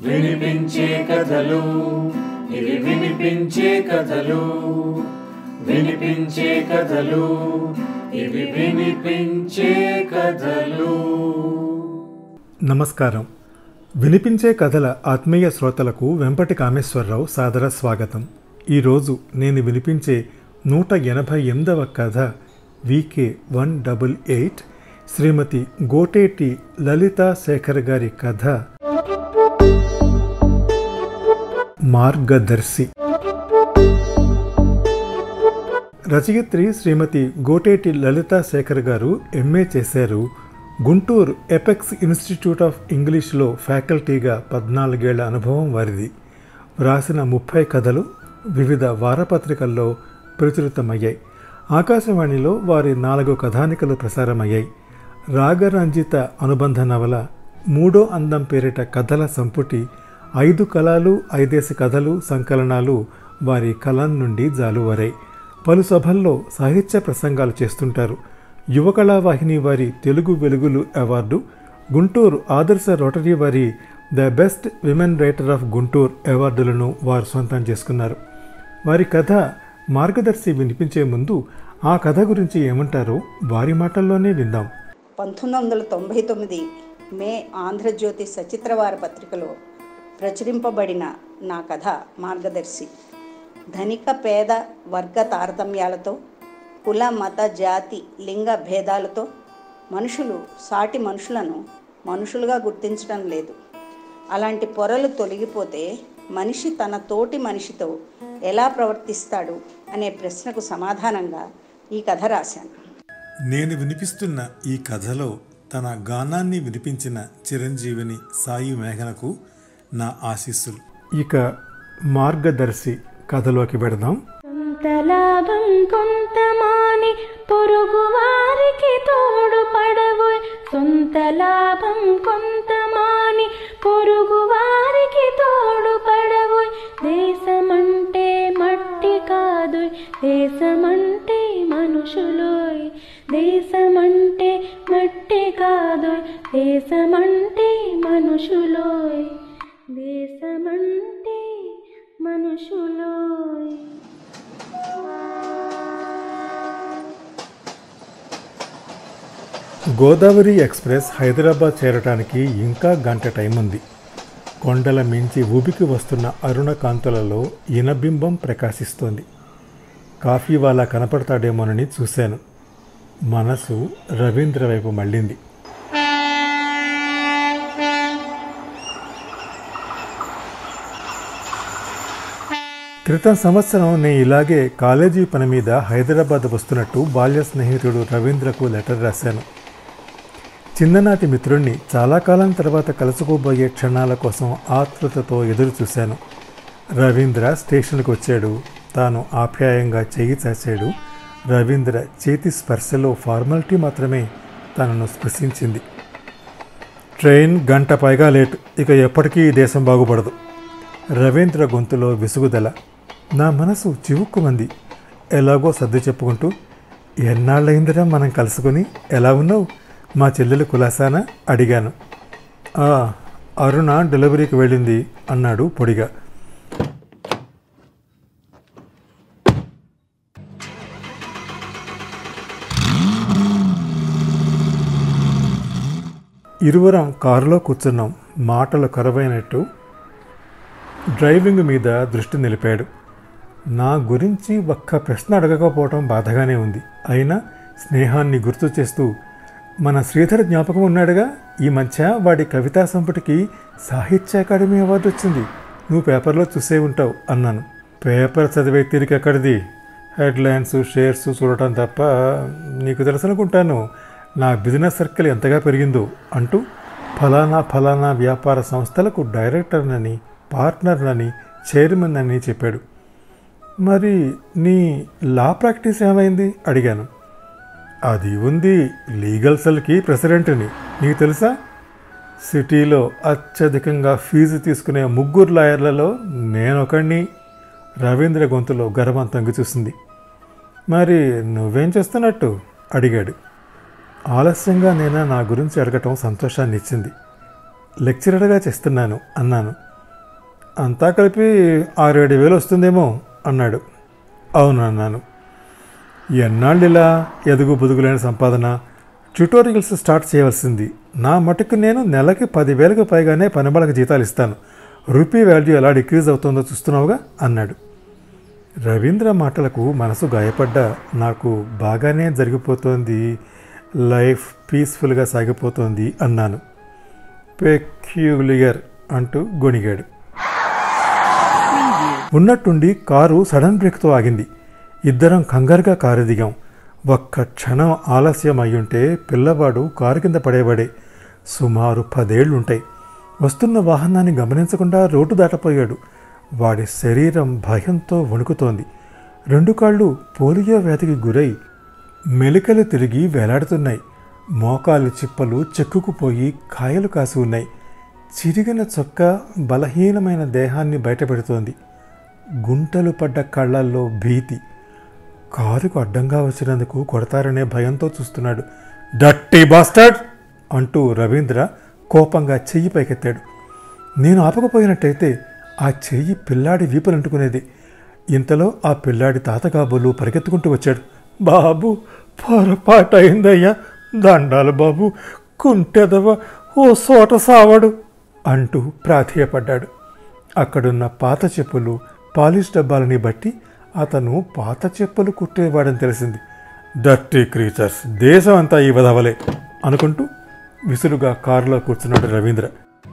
వినిపించే కథలు ఇవి వినిపించే కథలు వినిపించే కథలు ఇవి వినిపించే కథలు. నమస్కారం. వినిపించే కథల ఆత్మీయ శ్రోతలకు వెంపటి కామేశ్వరరావు సాదర స్వాగతం. ఈరోజు నేను వినిపించే 188వ కథ VK 188 శ్రీమతి గోటేటి లలితా శేఖర్ గారి కథ మార్గదర్శి. రచయిత్రి శ్రీమతి గోటేటి లలితా శేఖర్ గారు MA చేశారు. గుంటూరు ఎపెక్స్ ఇన్స్టిట్యూట్ ఆఫ్ ఇంగ్లీష్లో ఫ్యాకల్టీగా 14 ఏళ్ల అనుభవం వారిది. వ్రాసిన 30 కథలు వివిధ వారపత్రికల్లో ప్రచురితమయ్యాయి. ఆకాశవాణిలో వారి 4 కథానికలు ప్రసారమయ్యాయి. రాగరంజిత అనుబంధ నవల మూడో అందం పేరిట కథల సంపుటి 5 కళలు 5 కథలు సంకలనాలు వారి కలం నుండి జాలువరాయి. పలు సభల్లో సాహిత్య ప్రసంగాలు చేస్తుంటారు. యువకళావాహిని వారి తెలుగు వెలుగులు అవార్డు, గుంటూరు ఆదర్శ రోటరీ వారి the best women writer of Guntur అవార్డులను వారు సొంతం చేసుకున్నారు. వారి కథ మార్గదర్శి వినిపించే ముందు ఆ కథ గురించి ఏమంటారో వారి మాటల్లోనే విందాం. 1999 మే ఆంధ్రజ్యోతి సచిత్రవార పత్రికలో ప్రచురింపబడిన నా కథ మార్గదర్శి. ధనిక పేద వర్గ తారతమ్యాలతో, కుల మత జాతి లింగ భేదాలతో మనుషులు సాటి మనుషులను మనుషులుగా గుర్తించడం లేదు. అలాంటి పొరలు తొలగిపోతే మనిషి తన తోటి మనిషితో ఎలా ప్రవర్తిస్తాడు అనే ప్రశ్నకు సమాధానంగా ఈ కథ రాశాను. నేను వినిపిస్తున్న ఈ కథలో తన గానాన్ని వినిపించిన చిరంజీవిని సాయి మేఘనకు నా ఆశీస్సులు. ఇక మార్గదర్శి కథలోకి పెడదాం. కొంత లాభం కొంత మాని పొరుగు వారికి తోడు పడవోయ్, సొంత లాభం కొంత మాని పొరుగు వారికి తోడు పడవోయ్. దేశమంటే మట్టి కాదోయ్, దేశమంటే మనుషులోయ్. దేశమంటే మట్టి కాదోయ్, దేశమంటే మనుషులోయ్. దేశమంటే మనుషులోయ్. గోదావరి ఎక్స్ప్రెస్ హైదరాబాద్ చేరటానికి ఇంకా గంట టైం ఉంది. కొండల మించి ఊబికి వస్తున్న అరుణ కాంతులలో ఇనబింబం ప్రకాశిస్తోంది. కాఫీ వాలా కనపడతాడేమోనని చూశాను. మనసు రవీంద్ర వైపు మళ్ళింది. క్రితం సంవత్సరం నేను ఇలాగే కాలేజీ పని మీద హైదరాబాద్ వస్తున్నట్టు బాల్య స్నేహితుడు రవీంద్రకు లెటర్ రాశాను. చిన్ననాటి మిత్రుణ్ణి చాలా కాలం తర్వాత కలుసుకోబోయే క్షణాల కోసం ఆతృతతో ఎదురు చూశాను. రవీంద్ర స్టేషన్కి వచ్చాడు. తాను ఆప్యాయంగా చేయి చాచాడు. రవీంద్ర చేతి స్పర్శలో ఫార్మాలిటీ మాత్రమే తనను స్పృశించింది. ట్రైన్ గంట పైగా లేట్, ఇక ఎప్పటికీ ఈ దేశం బాగుపడదు. రవీంద్ర గొంతులో విసుగుదల. నా మనసు చివుక్కుమంది. ఎలాగో సర్ది చెప్పుకుంటూ, ఎన్నాళ్ళయిందిరా మనం కలుసుకొని, ఎలా ఉన్నావు, మా చెల్లెలు కులాసానా అడిగాను. అరుణ డెలివరీకి వెళ్ళింది అన్నాడు పొడిగా. ఇరువురం కారులో కూర్చున్నాం. మాటలు కరువైనట్టు డ్రైవింగ్ మీద దృష్టి నిలిపాడు. నా గురించి ఒక్క ప్రశ్న అడగకపోవటం బాధగానే ఉంది. అయినా స్నేహాన్ని గుర్తు చేస్తూ, మన శ్రీధర్ జ్ఞాపకం ఉన్నాడుగా, ఈ మధ్య వాడి కవితా సంపుటికి సాహిత్య అకాడమీ అవార్డు వచ్చింది, నువ్వు పేపర్లో చూసే ఉంటావు అన్నాను. పేపర్ చదివే తీరిక ఎక్కడిది, హెడ్లైన్స్ షేర్స్ చూడటం తప్ప. నీకు తెలుసు అనుకుంటాను నా బిజినెస్ సర్కిల్ ఎంతగా పెరిగిందో అంటూ ఫలానా వ్యాపార సంస్థలకు డైరెక్టర్నని, పార్ట్నర్నని, చైర్మన్ అని చెప్పాడు. మరి నీ లా ప్రాక్టీస్ ఏమైంది అడిగాను. అది ఉంది, లీగల్ సెల్కి ప్రెసిడెంట్ని, నీకు తెలుసా? సిటీలో అత్యధికంగా ఫీజు తీసుకునే 3 లాయర్లలో నేనొకడిని. రవీంద్ర గొంతులో గర్వం తొంగి చూసింది. మరి నువ్వేం చేస్తున్నట్టు అడిగాడు. ఆలస్యంగా నేను నా గురించి అడగటం సంతోషాన్ని ఇచ్చింది. లెక్చరర్గా చేస్తున్నాను అన్నాను. అంతా కలిపి 6-7 వేలు వస్తుందేమో అన్నాడు. అవును అన్నాను. ఎన్నాళ్ళు ఇలా ఎదుగు బుదుగులైన సంపాదన, ట్యుటోరియల్స్ స్టార్ట్ చేయవలసింది. నా మటుకు నేను నెలకి 10,000కు పైగానే పనిబళ్ళకి జీతాలు ఇస్తాను. రూపీ వాల్యూ ఎలా డిక్రీజ్ అవుతుందో చూస్తున్నావుగా అన్నాడు. రవీంద్ర మాటలకు మనసు గాయపడ్డా. నాకు బాగానే జరిగిపోతోంది, లైఫ్ పీస్ఫుల్గా సాగిపోతోంది అన్నాను. పెక్యూలియర్ అంటూ గొణిగాడు. ఉన్నట్టుండి కారు సడన్ బ్రేక్తో ఆగింది. ఇద్దరం కంగారుగా కారు దిగాం. ఒక్క క్షణం ఆలస్యం అయ్యుంటే పిల్లవాడు కారు కింద పడేవాడే. సుమారు 10 ఏళ్లుంటాయి. వస్తున్న వాహనాన్ని గమనించకుండా రోడ్డు దాటపోయాడు. వాడి శరీరం భయంతో వణుకుతోంది. 2 కాళ్ళు పోలియో వ్యాధికి గురై మెలికలు తిరిగి వేలాడుతున్నాయి. మోకాలు చిప్పలు చెక్కుకుపోయి కాయలు కాసి ఉన్నాయి. చిరిగిన చొక్కా బలహీనమైన దేహాన్ని బయటపెడుతోంది. గుంటలు పడ్డ కళ్ళల్లో భీతి. కారుకు అడ్డంగా వచ్చినందుకు కొడతారనే భయంతో చూస్తున్నాడు. డట్టి బాస్టర్డ్ అంటూ రవీంద్ర కోపంగా చెయ్యి పైకెత్తాడు. నేను ఆపకపోయినట్టయితే ఆ చెయ్యి పిల్లాడి వీపులంటుకునేది. ఇంతలో ఆ పిల్లాడి తాతగాబులు పరిగెత్తుకుంటూ వచ్చాడు. బాబు, పొరపాటు అయిందయ్యా, దండాలు బాబు, కుంటెదవ ఓ సోట సావడు అంటూ ప్రాధేయపడ్డాడు. అక్కడున్న పాత చెప్పులు, పాలిష్ డబ్బాలని బట్టి అతను పాత చెప్పులు కుట్టేవాడని తెలిసింది. డర్టీ క్రీచర్స్, దేశం అంతా ఈ వదవలే అనుకుంటూ విసురుగా కారులో కూర్చున్నాడు రవీంద్ర.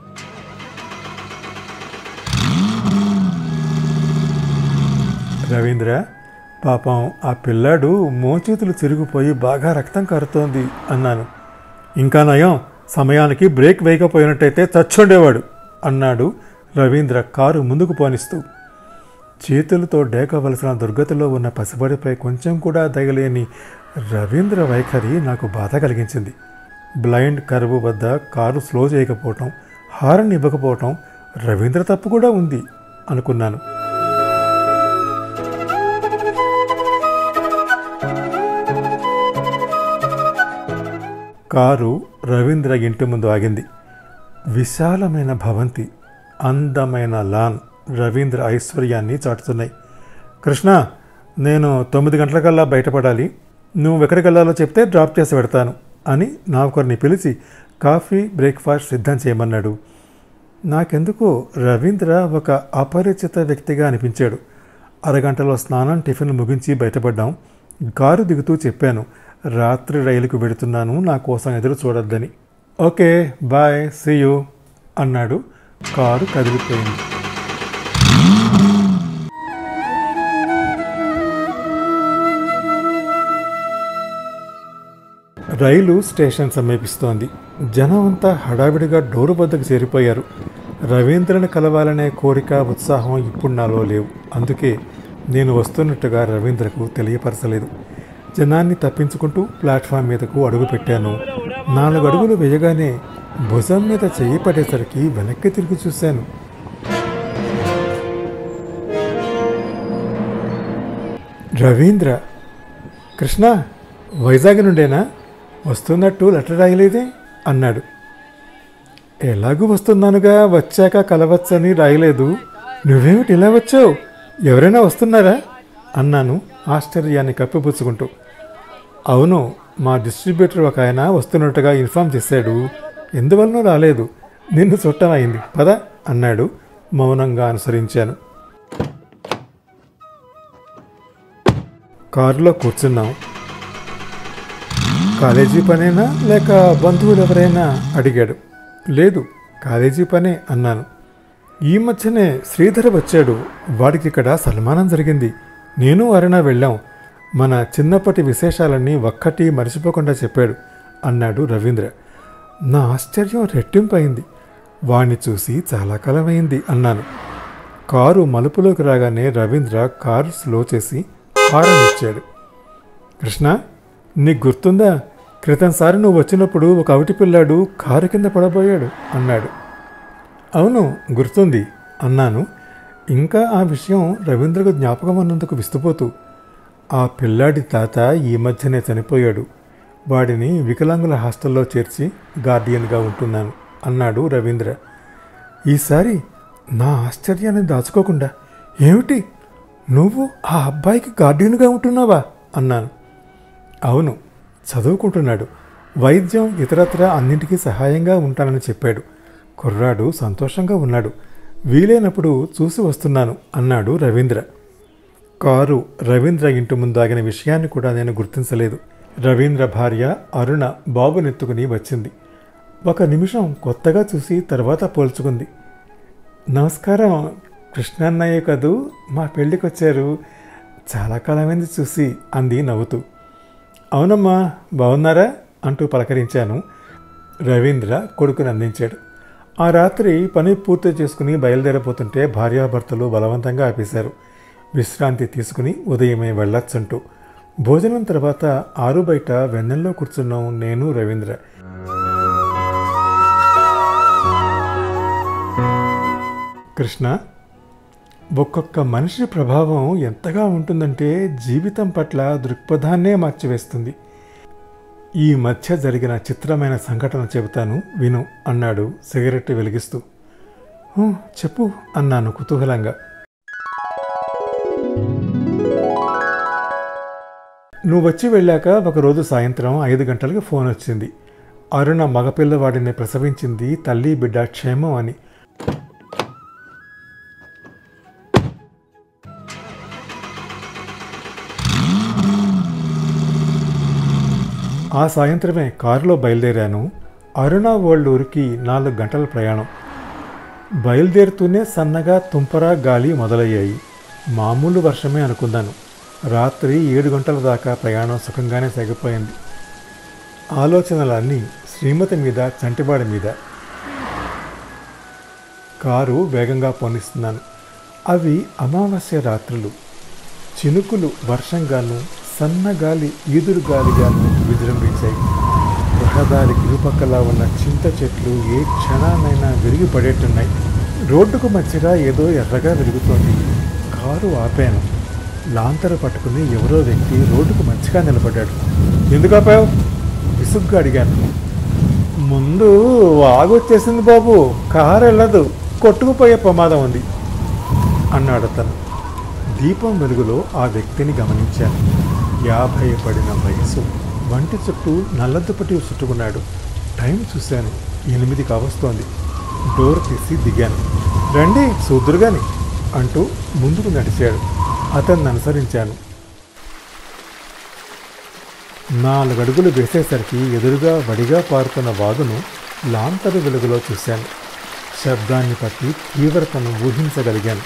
రవీంద్ర, పాపం ఆ పిల్లాడు మోచేతులు చిరిగిపోయి బాగా రక్తం కారుతోంది అన్నాను. ఇంకా నయం, సమయానికి బ్రేక్ వేయకపోయినట్టయితే చచ్చుండేవాడు అన్నాడు రవీంద్ర కారు ముందుకు పోనిస్తూ. చేతులతో డేకవలసిన దుర్గతిలో ఉన్న పసిబడిపై కొంచెం కూడా దయలేని రవీంద్ర వైఖరి నాకు బాధ కలిగించింది. బ్లైండ్ కర్వ్ వద్ద కారు స్లో చేయకపోవటం, హారన్ ఇవ్వకపోవటం రవీంద్ర తప్పు కూడా ఉంది అనుకున్నాను. కారు రవీంద్ర ఇంటి ముందు ఆగింది. విశాలమైన భవంతి, అందమైన లాన్ రవీంద్ర ఐశ్వర్యాన్ని చాటుతున్నాయి. కృష్ణ, నేను 9 గంటలకల్లా బయటపడాలి. నువ్వు ఎక్కడికి వెళ్ళాలో చెప్తే డ్రాప్ చేసి పెడతాను అని నౌకర్ని పిలిచి కాఫీ, బ్రేక్ఫాస్ట్ సిద్ధం చేయమన్నాడు. నాకెందుకో రవీంద్ర ఒక అపరిచిత వ్యక్తిగా అనిపించాడు. అరగంటలో స్నానం, టిఫిన్ ముగించి బయటపడ్డాం. కారు దిగుతూ చెప్పాను, రాత్రి రైలుకు వెడుతున్నాను, నా కోసం ఎదురు చూడొద్దని. ఓకే బాయ్, సీ యూ అన్నాడు. కారు కదిలిపోయింది. రైలు స్టేషన్ సమీపిస్తోంది. జనం అంతా హడావిడిగా డోరు వద్దకు చేరిపోయారు. రవీంద్రని కలవాలనే కోరిక, ఉత్సాహం ఇప్పుడు నాలో లేవు. అందుకే నేను వస్తున్నట్టుగా రవీంద్రకు తెలియపరచలేదు. జనాన్ని తప్పించుకుంటూ ప్లాట్ఫామ్ మీదకు అడుగుపెట్టాను. 4 అడుగులు వేయగానే భుజం మీద చెయ్యి పడేసరికి వెనక్కి తిరిగి చూశాను. రవీంద్ర. కృష్ణ, వైజాగ్ నుండేనా? వస్తున్నట్టు లెటర్ రాయలేదే అన్నాడు. ఎలాగూ వస్తున్నానుగా, వచ్చాక కలవచ్చని రాయలేదు. నువ్వేమిటి ఇలా వచ్చావు? ఎవరైనా వస్తున్నారా అన్నాను ఆశ్చర్యాన్ని కప్పిపుచ్చుకుంటూ. అవును, మా డిస్ట్రిబ్యూటర్ ఒక ఆయన వస్తున్నట్టుగా ఇన్ఫామ్ చేశాడు. ఎందువలనో రాలేదు. నిన్ను చుట్టమైంది పద అన్నాడు. మౌనంగా అనుసరించాను. కారులో కూర్చున్నాం. కాలేజీ పనేనా లేక బంధువులు ఎవరైనా అడిగాడు. లేదు, కాలేజీ పనే అన్నాను. ఈ మధ్యనే శ్రీధర్ వచ్చాడు. వాడికి ఇక్కడ సన్మానం జరిగింది. నేను అరుణ వెళ్ళాం. మన చిన్నప్పటి విశేషాలన్నీ ఒక్కటి మర్చిపోకుండా చెప్పాడు అన్నాడు రవీంద్ర. నా ఆశ్చర్యం రెట్టింపైంది. వాణ్ణి చూసి చాలా కాలమైంది అన్నాను. కారు మలుపులోకి రాగానే రవీంద్ర కారు స్లో చేసి హారన్ ఇచ్చాడు. కృష్ణ, నీకు గుర్తుందా, క్రితంసారి నువ్వు వచ్చినప్పుడు ఒక అవిటి పిల్లాడు కారు కింద పడబోయాడు అన్నాడు. అవును, గుర్తుంది అన్నాను. ఇంకా ఆ విషయం రవీంద్రకు జ్ఞాపకం అన్నందుకు విస్తుపోతూ. ఆ పిల్లాడి తాత ఈ మధ్యనే చనిపోయాడు. వాడిని వికలాంగుల హాస్టల్లో చేర్చి గార్డియన్గా ఉంటున్నాను అన్నాడు రవీంద్ర. ఈసారి నా ఆశ్చర్యాన్ని దాచుకోకుండా, ఏమిటి నువ్వు ఆ అబ్బాయికి గార్డియన్గా ఉంటున్నావా అన్నాను. అవును, చదువుకుంటున్నాడు. వైద్యం ఇతరత్రా అన్నింటికీ సహాయంగా ఉంటానని చెప్పాడు. కుర్రాడు సంతోషంగా ఉన్నాడు. వీలైనప్పుడు చూసి వస్తున్నాను అన్నాడు రవీంద్ర. కారు రవీంద్ర ఇంటి ముందాగిన విషయాన్ని కూడా నేను గుర్తించలేదు. రవీంద్ర భార్య అరుణ బాబునెత్తుకుని వచ్చింది. ఒక నిమిషం కొత్తగా చూసి తర్వాత పోల్చుకుంది. నమస్కారం, కృష్ణన్నయ్య కదూ, మా పెళ్ళికి వచ్చారు, చాలా కాలమైంది చూసి అంది నవ్వుతూ. అవునమ్మా, బాగున్నారా అంటూ పలకరించాను. రవీంద్ర కొడుకుని అందించాడు. ఆ రాత్రి పని పూర్తి చేసుకుని బయలుదేరబోతుంటే భార్యాభర్తలు బలవంతంగా ఆపేశారు. విశ్రాంతి తీసుకుని ఉదయమే వెళ్ళొచ్చంటూ. భోజనం తర్వాత ఆరు బయట వెన్నెల్లో కూర్చున్నాం నేను, రవీంద్ర. కృష్ణ, ఒక్కొక్క మనిషి ప్రభావం ఎంతగా ఉంటుందంటే జీవితం పట్ల దృక్పథాన్నే మార్చివేస్తుంది. ఈ మధ్య జరిగిన చిత్రమైన సంఘటన చెబుతాను విను అన్నాడు సిగరెట్ వెలిగిస్తూ. చెప్పు అన్నాను కుతూహలంగా. నువ్వు వచ్చి వెళ్ళాక ఒకరోజు సాయంత్రం 5 గంటలకు ఫోన్ వచ్చింది. అరుణ మగపిల్లవాడిని ప్రసవించింది, తల్లి బిడ్డ క్షేమం అని. ఆ సాయంత్రమే కారులో బయలుదేరాను. అరుణ వాళ్ళూరికి 4 గంటల ప్రయాణం. బయలుదేరుతూనే సన్నగా తుంపర గాలి మొదలయ్యాయి. మామూలు వర్షమే అనుకున్నాను. రాత్రి 7 గంటల దాకా ప్రయాణం సుఖంగానే సాగిపోయింది. ఆలోచనలన్నీ శ్రీమతి మీద, చంటివాడి మీద. కారు వేగంగా పోనిస్తున్నాను. అవి అమావాస్య రాత్రులు. చినుకులు వర్షంగాను, సన్నగాలి ఈదురుగాలిగాను విజృంభించాయి. రహదారికి ఇరుపక్కలా ఉన్న చింత చెట్లు ఏ క్షణానైనా విరిగి పడేట్టున్నాయి. రోడ్డుకు మధ్యగా ఏదో ఎర్రగా వెలుగుతోంది. కారు ఆపాను. లాంతరు పట్టుకుని ఎవరో వ్యక్తి రోడ్డుకు మధ్యగా నిలబడ్డాడు. ఎందుకు ఆపావు విసుగ్గా అడిగాను. ముందు వాగొచ్చేసింది బాబు, కారు వెళ్ళదు, కొట్టుకుపోయే ప్రమాదం ఉంది అన్నాడు అతను. దీపం వెలుగులో ఆ వ్యక్తిని గమనించాను. 50 పడిన వయసు. వంటి చుట్టూ నల్లదుపటి చుట్టుకున్నాడు. టైం చూశాను, 8 కావస్తోంది. డోర్ తీసి దిగాను. రండి చూద్దురుగాని అంటూ ముందుకు నడిచాడు. అతన్ని అనుసరించాను. 4 అడుగులు వేసేసరికి ఎదురుగా వడిగా పారుతున్న వాగును లాంతరు వెలుగులో చూశాను. శబ్దాన్ని బట్టి తీవ్రతను ఊహించగలిగాను.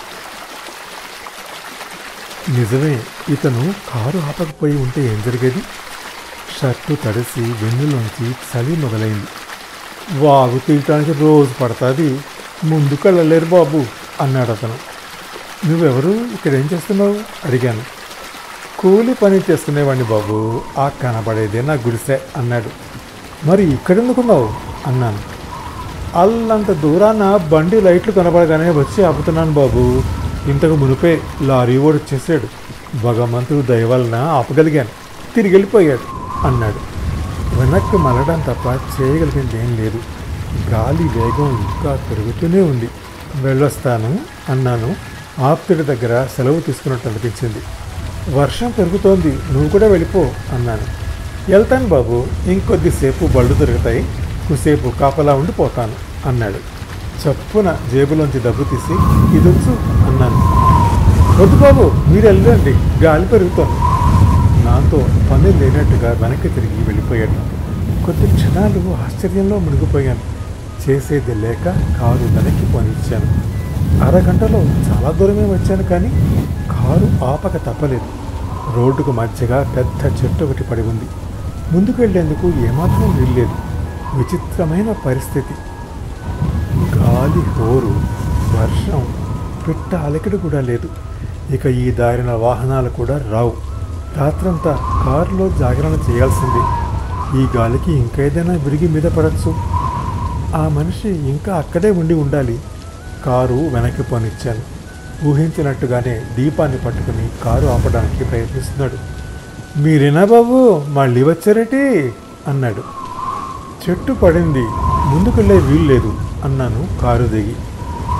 నిజమే, ఇతను కారు ఆపకపోయి ఉంటే ఏం జరిగేది? షర్టు తడిసి వెన్నులోంచి చలి మొదలైంది. వాగు తీయటానికి రోజు పడుతుంది, ముందుకు వెళ్ళలేరు బాబు అన్నాడు అతను. నువ్వెవరు, ఇక్కడేం చేస్తున్నావు అడిగాను. కూలి పని చేసుకునేవాడిని బాబు, ఆ కనబడేదే నా గుడిసె అన్నాడు. మరి ఇక్కడెందుకున్నావు అన్నాను. అల్లంత దూరాన బండి లైట్లు కనబడగానే వచ్చి ఆపుతున్నాను బాబు. ఇంతకు మునిపే లారీ ఓడి వచ్చేసాడు. భగవంతుడు దయ వలన ఆపగలిగాను, తిరిగి వెళ్ళిపోయాడు అన్నాడు. వెనక్కి మళ్ళడం తప్ప చేయగలిగింది ఏం లేదు. గాలి వేగం ఇంకా పెరుగుతూనే ఉంది. వెళ్ళొస్తాను అన్నాను. ఆప్తుడి దగ్గర సెలవు తీసుకున్నట్టు అనిపించింది. వర్షం పెరుగుతోంది, నువ్వు కూడా వెళ్ళిపో అన్నాను. వెళ్తాను బాబు, ఇంకొద్దిసేపు బళ్ళు దొరుకుతాయి, కుసేపు కాపలా ఉండిపోతాను అన్నాడు. చప్పున జేబులోంచి డబ్బు తీసి ఇదొచ్చు అన్నాను. వద్దు బాబు, మీరు వెళ్ళండి, గాలి పెరుగుతోంది. నాతో పని లేనట్టుగా వెనక్కి తిరిగి వెళ్ళిపోయాడు. కొద్ది క్షణాలు ఆశ్చర్యంలో మునిగిపోయాను. చేసేది లేక కారు వెనక్కి పోనిచ్చాను. అరగంటలో చాలా దూరమే వచ్చాను, కానీ కారు ఆపక తప్పలేదు. రోడ్డుకు మధ్యగా పెద్ద చెట్టు ఒకటి పడి ఉంది. ముందుకు వెళ్లేందుకు ఏమాత్రం వీల్లేదు. విచిత్రమైన పరిస్థితి. గాలి హోరు, వర్షం, పిట్ట అలకిడి కూడా లేదు. ఇక ఈ దారిన వాహనాలు కూడా రావు. రాత్రంతా కారులో జాగరణ చేయాల్సిందే. ఈ గాలికి ఇంకేదైనా విరిగి మీద పడచ్చు. ఆ మనిషి ఇంకా అక్కడే ఉండి ఉండాలి. కారు వెనక్కి పోనిచ్చాను. ఊహించినట్టుగానే దీపాన్ని పట్టుకుని కారు ఆపడానికి ప్రయత్నిస్తున్నాడు. మీరేనా బాబు, మళ్ళీ వచ్చారేటి అన్నాడు. చెట్టు పడింది, ముందుకెళ్ళే వీలు లేదు అన్నాను కారు దిగి.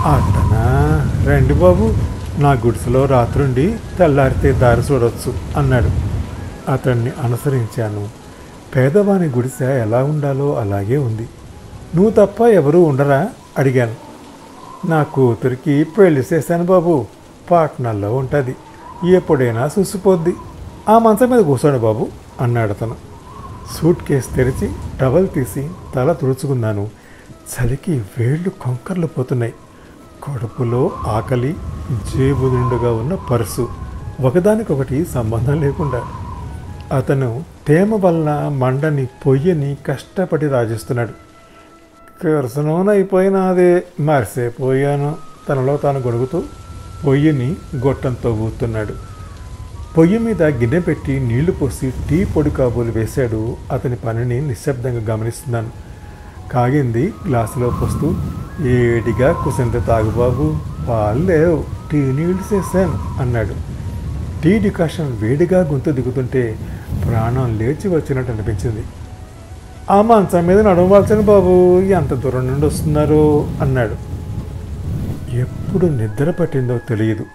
అట్టనా, రండి బాబు, నా గుడిసెలో రాత్రుండి తెల్లారితే దారి చూడొచ్చు అన్నాడు. అతన్ని అనుసరించాను. పేదవాని గుడిసె ఎలా ఉండాలో అలాగే ఉంది. నువ్వు తప్ప ఎవరూ ఉండరా అడిగాను. నా కూతురికి పెళ్లి చేశాను బాబు, పాట్నాల్లో ఉంటుంది, ఎప్పుడైనా చూసిపోద్ది, ఆ మంచం మీద కూర్చోండి బాబు అన్నాడు అతను. సూట్ కేసు తెరిచి టవల్ తీసి తల తుడుచుకున్నాను. చలికి వేళ్ళు కొంకర్లు పోతున్నాయి. కడుపులో ఆకలి, జేబు నిండుగా ఉన్న పర్సు, ఒకదానికొకటి సంబంధం లేకుండా. అతను తేమ వల్ల మండని పొయ్యిని కష్టపడి రాజేస్తున్నాడు. కిరసనం అయిపోయినాదే, మరిసేపోయాను తనలో తాను గొడుగుతూ పొయ్యిని గొట్టంతో ఊతున్నాడు. పొయ్యి మీద గిన్నె పెట్టి నీళ్లు పోసి టీ పొడి కాబోలు వేశాడు. అతని పనిని నిశ్శబ్దంగా గమనిస్తున్నాను. కాగింది గ్లాసులో పోస్తూ, ఏడిగా కుసంత తాగుబాబు, పాలు లేవు, టీ నీళ్లు చేశాను అన్నాడు. టీ డికాషన్ వేడిగా గొంతు దిగుతుంటే ప్రాణం లేచి వచ్చినట్టు అనిపించింది. ఆ మంచం మీద నడవవలసిన బాబు, ఎంత దూరం నుండి వస్తున్నారో అన్నాడు. ఎప్పుడు నిద్ర పట్టిందో తెలియదు.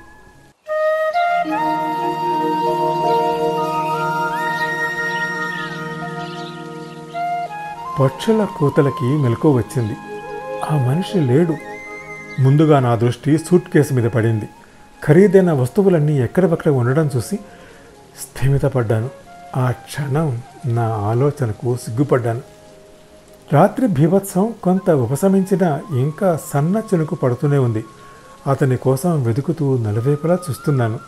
పక్షుల కూతలకి మెలకువ వచ్చింది. ఆ మనిషి లేడు. ముందుగా నా దృష్టి సూట్ కేసు మీద పడింది. ఖరీదైన వస్తువులన్నీ ఎక్కడెక్కడ ఉండడం చూసి స్థిమితపడ్డాను. ఆ క్షణం నా ఆలోచనకు సిగ్గుపడ్డాను. రాత్రి బీభత్సం కొంత ఉపశమించినా ఇంకా సన్న చెనుకు పడుతూనే ఉంది. అతని కోసం వెతుకుతూ నలువైపులా చూస్తున్నాను.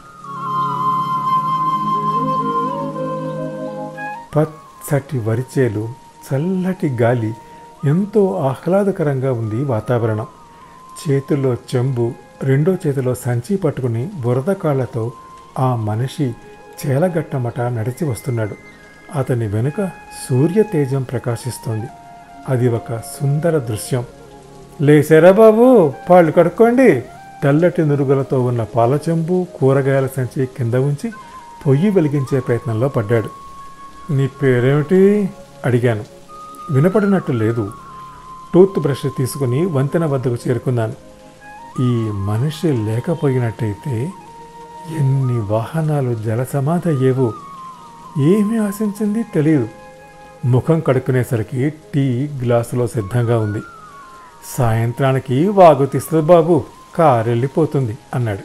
పచ్చటి వరిచేలు, చల్లటి గాలి, ఎంతో ఆహ్లాదకరంగా ఉంది వాతావరణం. చేతిలో చెంబు, రెండో చేతిలో సంచి పట్టుకుని బురద కాళ్లతో ఆ మనిషి చేలగట్టమట నడిచి వస్తున్నాడు. అతని వెనుక సూర్య తేజం ప్రకాశిస్తోంది. అది ఒక సుందర దృశ్యం. లేచారా బాబు, పాళ్ళు కడుక్కోండి. తెల్లటి నురుగులతో ఉన్న పాల చెంబు, కూరగాయల సంచి కింద ఉంచి పొయ్యి వెలిగించే ప్రయత్నంలో పడ్డాడు. నీ పేరేమిటి అడిగాను. వినపడినట్టు లేదు. టూత్ బ్రష్ తీసుకుని వంతెన వద్దకు చేరుకున్నాను. ఈ మనిషి లేకపోయినట్టయితే ఎన్ని వాహనాలు జలసమాధి అయ్యేవో. ఏమి ఆశించింది తెలియదు. ముఖం కడుక్కునేసరికి టీ గ్లాసులో సిద్ధంగా ఉంది. సాయంత్రానికి వాగు తీస్తుంది బాబు, కారు వెళ్ళిపోతుంది అన్నాడు.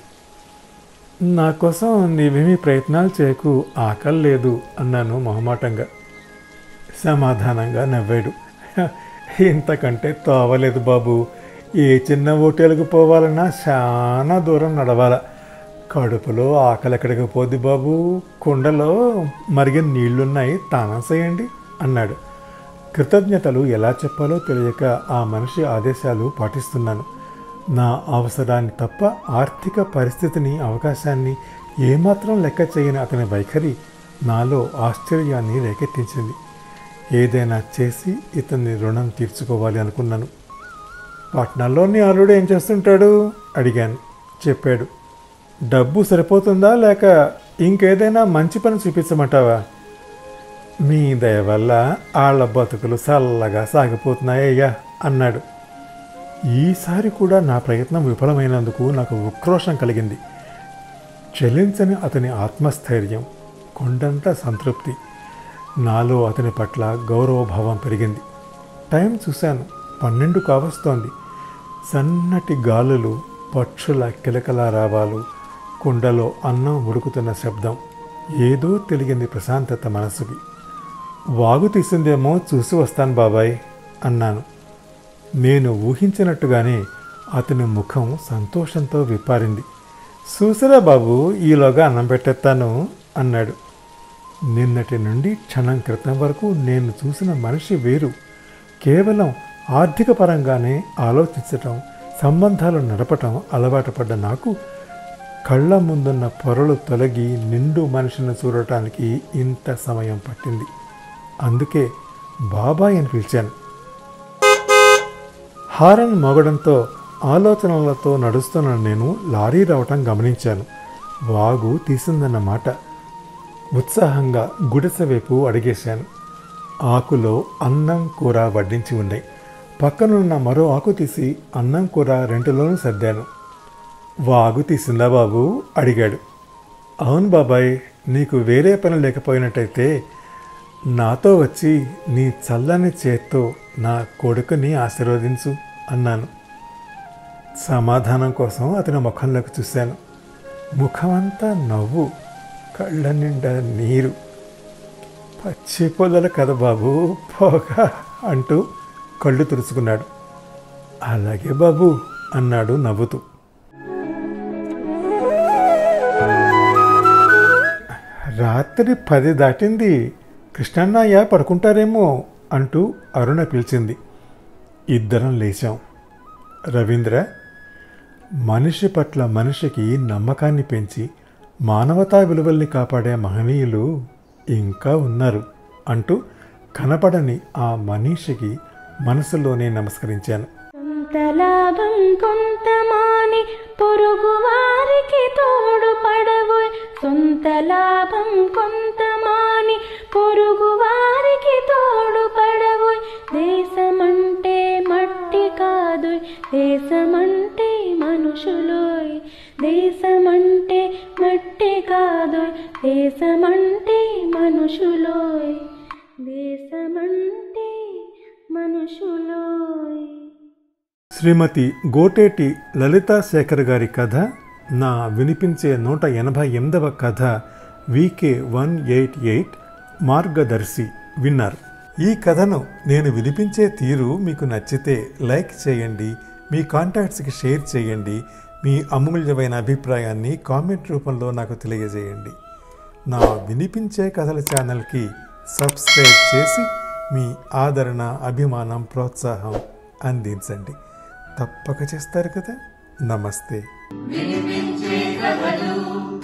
నా కోసం నీవేమీ ప్రయత్నాలు చేయకు, ఆకలి లేదు అన్నాను మొహమాటంగా. సమాధానంగా నవ్వాడు. ఇంతకంటే తోవలేదు బాబు, ఏ చిన్న హోటల్కి పోవాలన్నా చాలా దూరం నడవాల. కడుపులో ఆకలి ఎక్కడికి పోద్ది బాబు, కుండలో మరిగిన నీళ్లున్నాయి, తానం చేయండి అన్నాడు. కృతజ్ఞతలు ఎలా చెప్పాలో తెలియక ఆ మనిషి ఆదేశాలు పాటిస్తున్నాను. నా అవసరాన్ని తప్ప ఆర్థిక పరిస్థితిని, అవకాశాన్ని ఏమాత్రం లెక్క చేయని అతని వైఖరి నాలో ఆశ్చర్యాన్ని రేకెత్తించింది. ఏదైనా చేసి ఇతన్ని రుణం తీర్చుకోవాలి అనుకున్నాను. పట్నంలోని అల్లుడు ఏం చేస్తుంటాడు అడిగాను. చెప్పాడు. డబ్బు సరిపోతుందా లేక ఇంకేదైనా మంచి పని చూపించమంటావా? మీ దయ వల్ల ఆళ్ల బతుకులు చల్లగా సాగిపోతున్నాయ్యా అన్నాడు. ఈసారి కూడా నా ప్రయత్నం విఫలమైనందుకు నాకు ఉక్రోషం కలిగింది. చెల్లించని అతని ఆత్మస్థైర్యం, కొండంత సంతృప్తి, నాలో అతని పట్ల గౌరవభావం పెరిగింది. టైం చూశాను, 12 కావస్తోంది. సన్నటి గాలులు, పక్షుల కిలకలారావాలు, కుండలో అన్నం ఉడుకుతున్న శబ్దం, ఏదో తెలియని ప్రశాంతత మనసుకి. వాగు తీసిందేమో చూసి వస్తాను బాబాయ్ అన్నాను. నేను ఊహించినట్టుగానే అతని ముఖం సంతోషంతో విప్పారింది. చూసిరా బాబు, ఈలోగా అన్నం పెట్టేస్తాను అన్నాడు. నిన్నటి నుండి క్షణం క్రితం వరకు నేను చూసిన మనిషి వేరు. కేవలం ఆర్థిక పరంగానే ఆలోచించటం, సంబంధాలు నడపటం అలవాటు పడ్డ నాకు కళ్ళ ముందున్న పొరలు తొలగి నిండు మనిషిని చూడటానికి ఇంత సమయం పట్టింది. అందుకే బాబాయ్ అని పిలిచాను. హారన్ మోగడంతో ఆలోచనలతో నడుస్తున్న నేను లారీ రావటం గమనించాను. వాగు తీసిందన్నమాట. ఉత్సాహంగా గుడిసె వైపు అడిగేశాను. ఆకులో అన్నం కూర వడ్డించి ఉన్నాయి. పక్కనున్న మరో ఆకు తీసి అన్నం కూర రెండులోనూ సర్దాను. వాగు తీసిందా బాబు అడిగాడు. అవును బాబాయ్, నీకు వేరే పని లేకపోయినట్టయితే నాతో వచ్చి నీ చల్లని చేత్తో నా కొడుకుని ఆశీర్వదించు అన్నాను. సమాధానం కోసం అతని ముఖంలోకి చూశాను. ముఖమంతా నవ్వు, కళ్ళ నిండా నీరు. పచ్చి పొదల కథ బాబు, పోగా అంటూ కళ్ళు తుడుచుకున్నాడు. అలాగే బాబు అన్నాడు నవ్వుతూ. రాత్రి 10 దాటింది, కృష్ణన్నయ్య పడుకుంటారేమో అంటూ అరుణ పిలిచింది. ఇద్దరం లేచాం. రవీంద్ర, మనిషి పట్ల మనిషికి నమ్మకాన్ని పెంచి మానవతా విలువల్ని కాపాడే మహనీయులు ఇంకా ఉన్నారు అంటూ కనపడని ఆ మనీషికి మనసులోనే నమస్కరించాను. సొంత లాభం కొంత మాని పొరుగు వారికి తోడు పడవోయ్, సొంత లాభం కొంత మాని పొరుగు వారికి తోడు పడవోయ్. దేశమంటే మట్టి కాదోయ్, దేశమంటే మనుషులోయ్, దేశమంటే మట్టి కాదోయ్, దేశమంటే మనుషులోయ్, దేశమంటే మనుషులోయ్. శ్రీమతి గోటేటి లలితా శేఖర్ గారి కథ నా వినిపించే 188వ కథ VK 188 మార్గదర్శి విన్నారు. ఈ కథను నేను వినిపించే తీరు మీకు నచ్చితే లైక్ చేయండి, మీ కాంటాక్ట్స్కి షేర్ చేయండి, మీ అమూల్యమైన అభిప్రాయాన్ని కామెంట్ రూపంలో నాకు తెలియజేయండి. నా వినిపించే కథల ఛానల్కి సబ్స్క్రైబ్ చేసి మీ ఆదరణ, అభిమానం, ప్రోత్సాహం అందించండి. తప్పక చేస్తారు కదా. నమస్తే. వినిపించే కథలు